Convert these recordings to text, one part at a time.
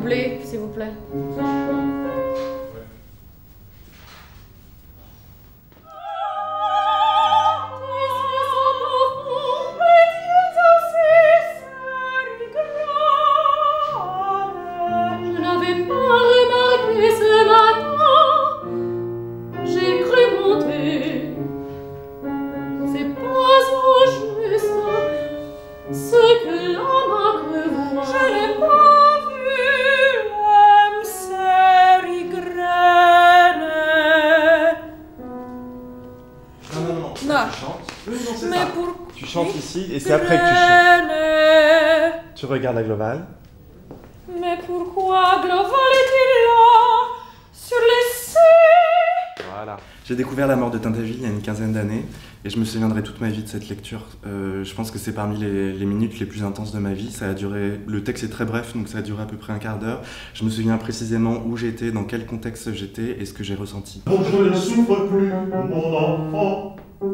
couplet, s'il vous plaît. Tu chantes ici et c'est après que tu chantes. Tu regardes la globale. Mais pourquoi globale est-il là sur les cieux? Voilà. J'ai découvert La mort de Tintagiles il y a une quinzaine d'années et je me souviendrai toute ma vie de cette lecture. Je pense que c'est parmi les minutes les plus intenses de ma vie. Ça a duré. Le texte est très bref, donc ça a duré à peu près un quart d'heure. Je me souviens précisément où j'étais, dans quel contexte j'étais et ce que j'ai ressenti. Donc je ne souffre plus, mon enfant.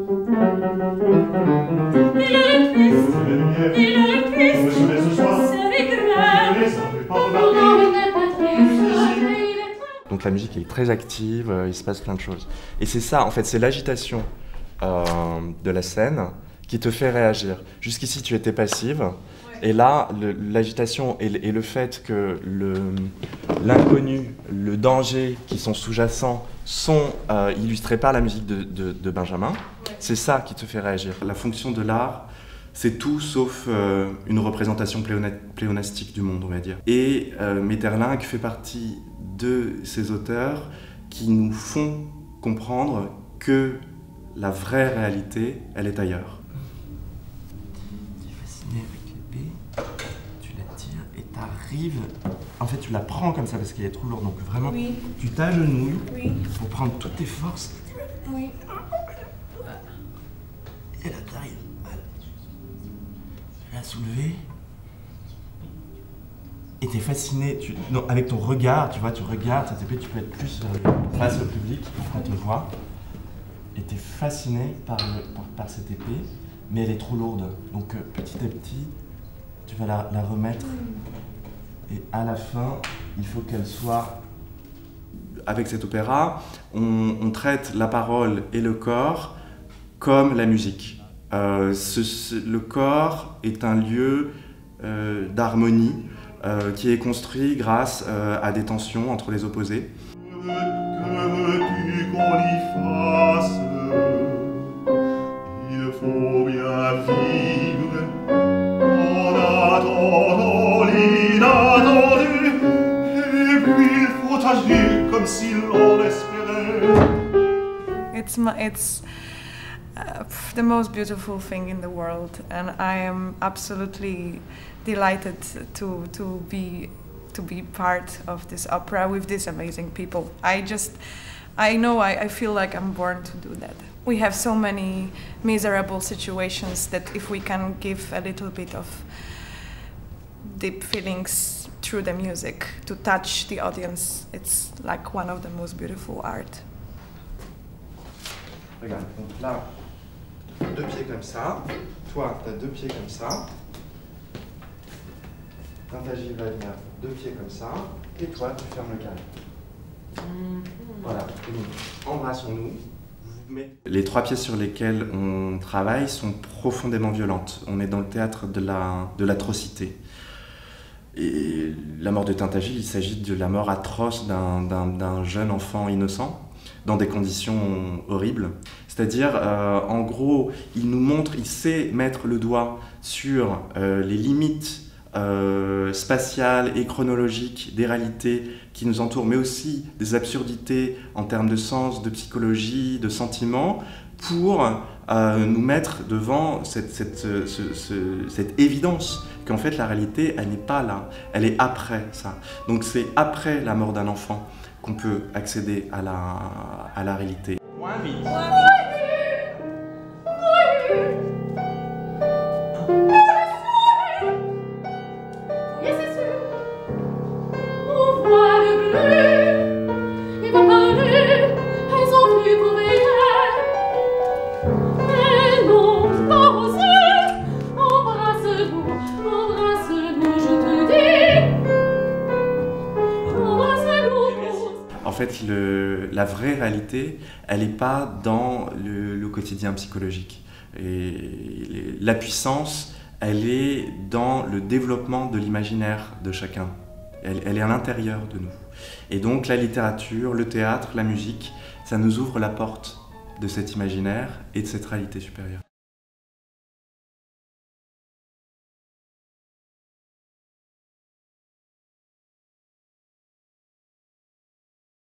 Il est le triste, il est le triste, c'est grave. Donc la musique est très active, il se passe plein de choses. Et c'est ça, en fait, c'est l'agitation de la scène qui te fait réagir. Jusqu'ici, tu étais passive. Et là, l'agitation et le fait que l'inconnu, le danger qui sont sous-jacents sont illustrés par la musique de Benjamin, c'est ça qui te fait réagir. La fonction de l'art, c'est tout sauf une représentation pléonastique du monde, on va dire. Et Maeterlinck fait partie de ces auteurs qui nous font comprendre que la vraie réalité, elle est ailleurs. Tu es fasciné avec l'épée, tu la tires et t'arrives... En fait, tu la prends comme ça parce qu'elle est trop lourde, donc vraiment, tu t'agenouilles pour prendre toutes tes forces. Oui. Et là, t'arrives à la soulever. Et t'es fasciné, non, avec ton regard, tu vois, tu regardes cette épée, tu peux être plus face au public, on te voit. Et t'es fasciné par cette épée, mais elle est trop lourde. Donc petit à petit, tu vas la remettre. Et à la fin, il faut qu'elle soit... Avec cet opéra, on traite la parole et le corps comme la musique. Le corps est un lieu d'harmonie qui est construit grâce à des tensions entre les opposés. Que veux-tu qu'on y fasse? Il faut bien vivre en attendant l'inattendu. Et puis il faut agir comme si l'on espérait. It's the most beautiful thing in the world, and I am absolutely delighted to be part of this opera with these amazing people. I feel like I'm born to do that. We have so many miserable situations that if we can give a little bit of deep feelings through the music to touch the audience, it's like one of the most beautiful art. Regarde, donc là, 2 pieds comme ça, toi, tu as 2 pieds comme ça, Tintagile va venir 2 pieds comme ça, et toi, tu fermes le carré. Voilà, et donc, embrassons-nous. Les 3 pièces sur lesquelles on travaille sont profondément violentes. On est dans le théâtre de l'atrocité. Et La mort de Tintagile, il s'agit de la mort atroce d'un jeune enfant innocent, dans des conditions horribles. C'est-à-dire, en gros, il sait mettre le doigt sur les limites spatiales et chronologiques des réalités qui nous entourent, mais aussi des absurdités en termes de sens, de psychologie, de sentiments, pour nous mettre devant cette évidence qu'en fait la réalité, elle n'est pas là, elle est après ça. Donc c'est après la mort d'un enfant qu'on peut accéder à la réalité. Moins vite. fait, la vraie réalité, elle n'est pas dans le quotidien psychologique. Et la puissance, elle est dans le développement de l'imaginaire de chacun. Elle est à l'intérieur de nous. Et donc la littérature, le théâtre, la musique, ça nous ouvre la porte de cet imaginaire et de cette réalité supérieure.